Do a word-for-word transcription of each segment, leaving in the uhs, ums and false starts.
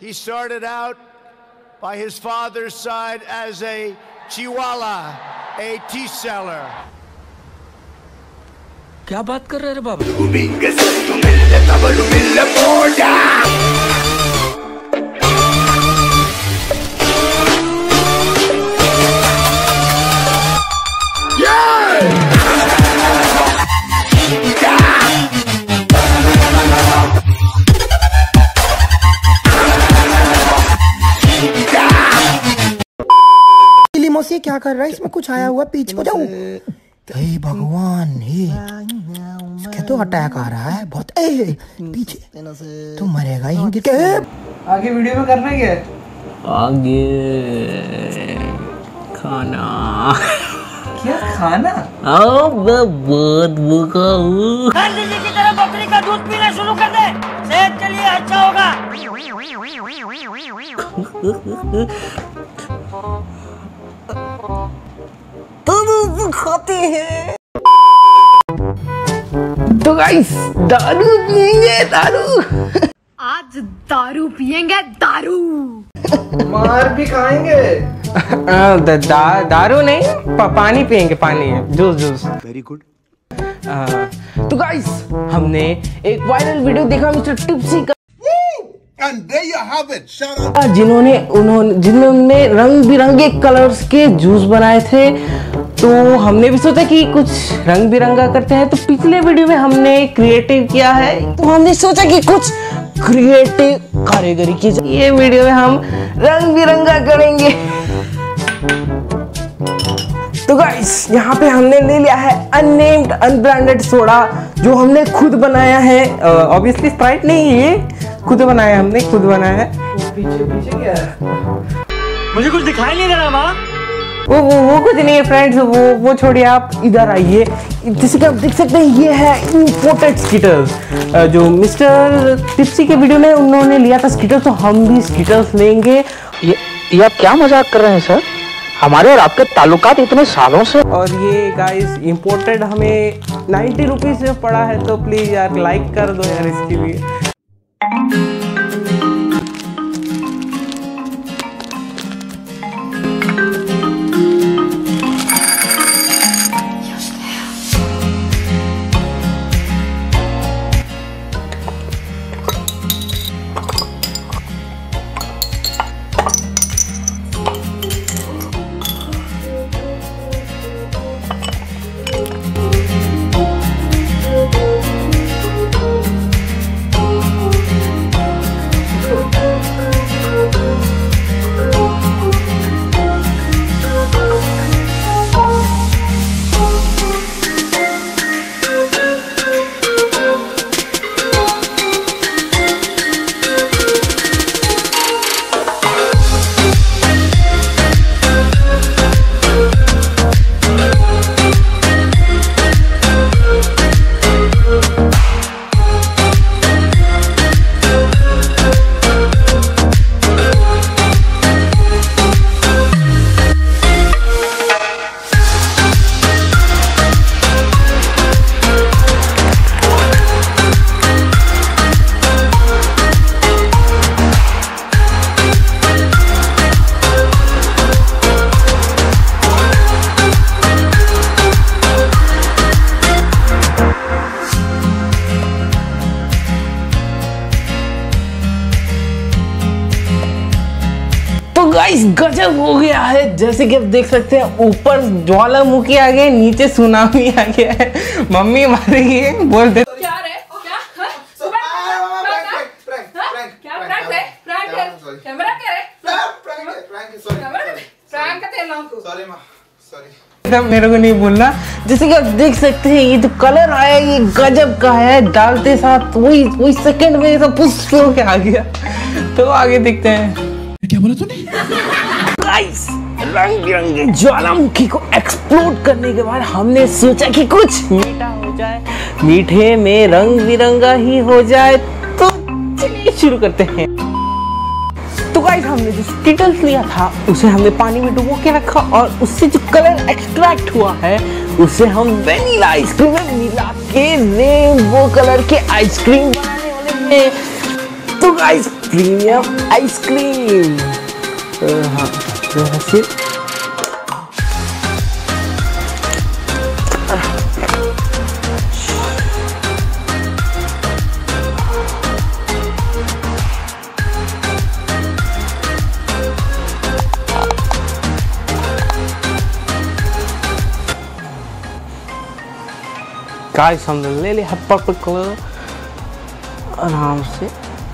He started out by his father's side as a chihuahua, a tea seller. क्या बात कर रहे रे बाबा? मौसी क्या कर रहा है? इसमें कुछ आया हुआ, पीछे को जाऊं? हे भगवान, हे क्या तो अटैक आ रहा है बहुत। ए, पीछे तू मरेगा यहीं गिर के। आगे वीडियो में करना क्या है? आगे खाना। क्या खाना? अब बहुत भूखा हूँ। गांधी जी की तरह बकरी का दूध पीना शुरू कर दे, सेहत के लिए अच्छा होगा। तो खाते हैं। तो गाइस दारू पिएंगे, दारू। आज दारू पिएंगे, दारू। मार भी खाएंगे। दा, दा, दारू नहीं, पा, पानी पिएंगे, पानी, जूस जूस। Very good. तो गाइस हमने एक वायरल वीडियो देखा मिस्टर टिप्सी का, And there you have it. Shout out. जिन्होंने उन्होंने जिन्होंने रंग बिरंगे कलर्स के जूस बनाए थे। तो हमने भी सोचा कि कुछ रंग बिरंगा करते हैं। तो पिछले वीडियो में हमने क्रिएटिव किया है, तो हमने सोचा कि कुछ क्रिएटिव कारीगरी की जाए। ये वीडियो में हम रंग बिरंगा करेंगे। तो गाइस यहाँ पे हमने ले लिया है अननेम्ड अनब्रांडेड सोडा, जो हमने खुद बनाया है। ऑब्वियसली uh, स्प्राइट नहीं, ये खुद बनाया, हमने खुद बनाया है। पीछे पीछे क्या है? मुझे कुछ दिखाई नहीं दे रहा माँ। वो वो वो कुछ नहीं है फ्रेंड्स, वो वो छोड़िए, आप इधर आइए। जैसे कि आप देख सकते हैं ये है इंपोर्टेड स्कीटर्स, जो मिस्टर टिप्सी के वीडियो में उन्होंने लिया था स्कीटर्स, तो हम भी स्कीटर्स लेंगे। ये, ये आप क्या मजाक कर रहे हैं सर? हमारे और आपके ताल्लुकात इतने सालों से। और ये गाइस इंपोर्टेड हमें नाइन्टी रुपीज में पड़ा है, तो प्लीज यार लाइक कर दो यार इसके लिए। गाइस गजब हो गया है। जैसे कि आप देख सकते हैं, ऊपर ज्वालामुखी आ गया, नीचे सुनामी आ गया है। मम्मी मार रही है, बोल दे क्या रे? क्या? हाँ? क्या प्रैंक है? प्रैंक है? कैमरा क्या है? प्रैंक का तेल लाऊं तू? सॉरी माँ, सॉरी। मेरे को नहीं बोलना। जैसे कि आप देख सकते हैं, ये जो कलर आया ये गजब का है। डालते साथ वही वही सेकंड में सब पुष्ट होके आ गया। तो आगे देखते हैं। क्या बोला तूने? गाइस रंग बिरंगे ज्वालामुखी को एक्सप्लोड करने के बाद हमने सोचा कि कुछ मीठा हो जाए, मीठे में रंग बिरंगा ही हो जाए। तो चलिए शुरू करते हैं। तो गाइस हमने जो स्किटल्स लिया था उसे हमने पानी में डुबो के रखा, और उससे जो कलर एक्सट्रैक्ट हुआ है उसे हम वेनिला आइसक्रीम में मिला के रेनबो कलर के आइसक्रीम बनाने वाले हैं। तो गाइस प्रीमियम आइसक्रीम। हाँ फिर गाइस हमने ले लिया पर्पल कलर आराम से।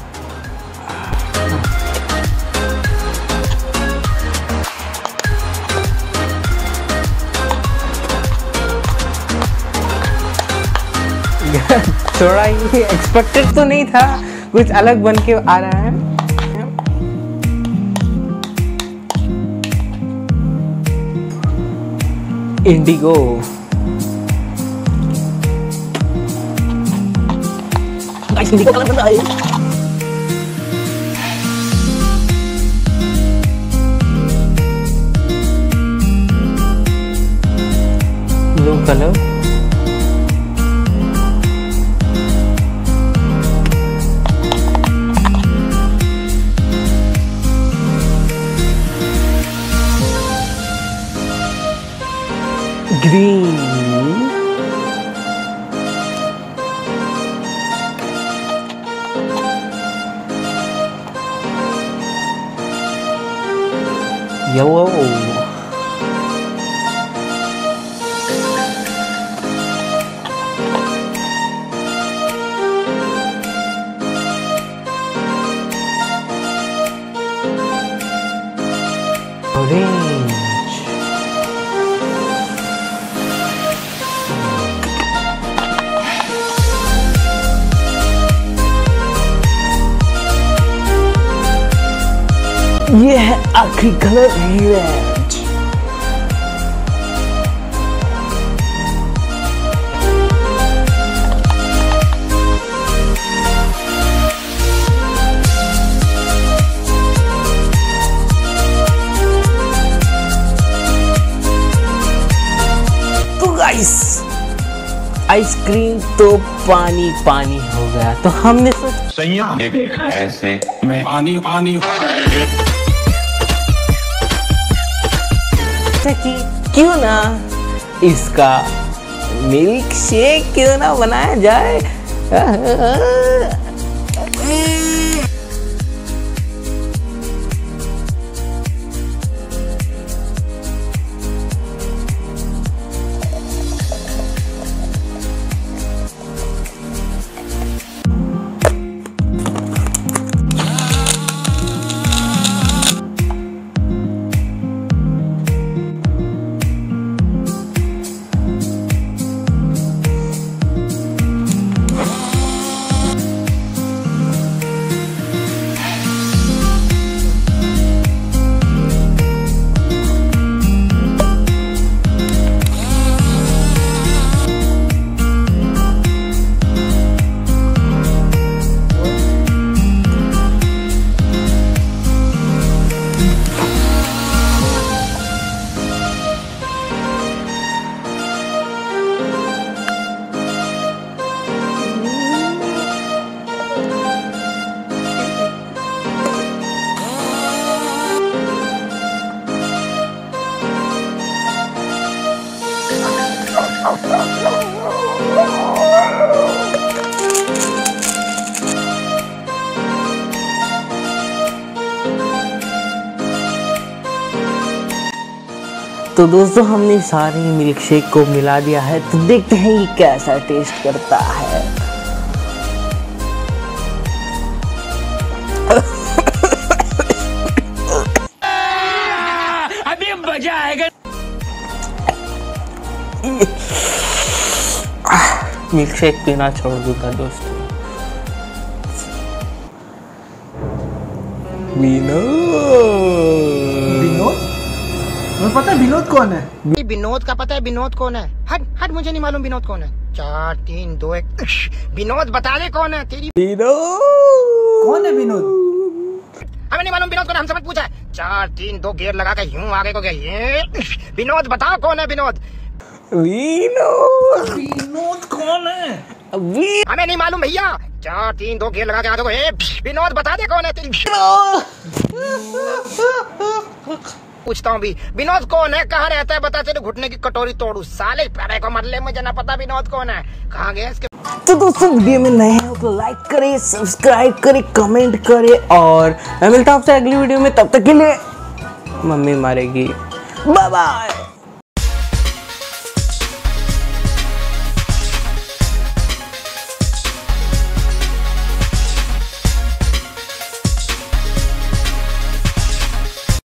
थोड़ा ही एक्सपेक्टेड तो नहीं था, कुछ अलग बन के आ रहा है। इंडिगो इंडिगो कलर बन रहा है। Blue colour green yellow orange ये है आखिरी कलर रेड। तो गाइस आइसक्रीम तो पानी पानी हो गया, तो हमने संयम ऐसे में पानी पानी हो कि क्यों ना इसका मिल्क शेक क्यों ना बनाया जाए। तो दोस्तों हमने सारे मिल्क शेक को मिला दिया है, तो देखते हैं ये कैसा टेस्ट करता है। अभी मजा आएगा। मिल्क शेक पीना छोड़ दूंगा दोस्तों। विनोद तुम्हें पता है विनोद कौन है? विनोद का पता है? विनोद कौन है? हट हट, मुझे नहीं मालूम विनोद कौन है। चार तीन दो एक विनोद बता दे कौन है तेरी। विनोद कौन है विनोद? हमें नहीं मालूम विनोद कौन है, हमसे मत पूछा है। चार तीन दो गेयर लगा के यूं आगे को गया ये। विनोद बताओ कौन है विनोद? विनोद विनोद कौन है? वी... हमें नहीं मालूम भैया। चार तीन दो घेर लगा के आगे को। ए विनोद बता दे कौन है तेरी। पूछता हूँ भी, विनोद कौन है, कहाँ रहता है, बता, तेरे घुटने की कटोरी तोड़ू साले। पैरे को मरले, मुझे ना पता विनोद कौन है, कहाँ गया इसके। तो दोस्तों वीडियो में नए हैं तो लाइक करें, सब्सक्राइब करें, कमेंट करें और मैं मिलता हूँ आपसे अगली वीडियो में। तब तक के लिए मम्मी मारेगी। Bye bye.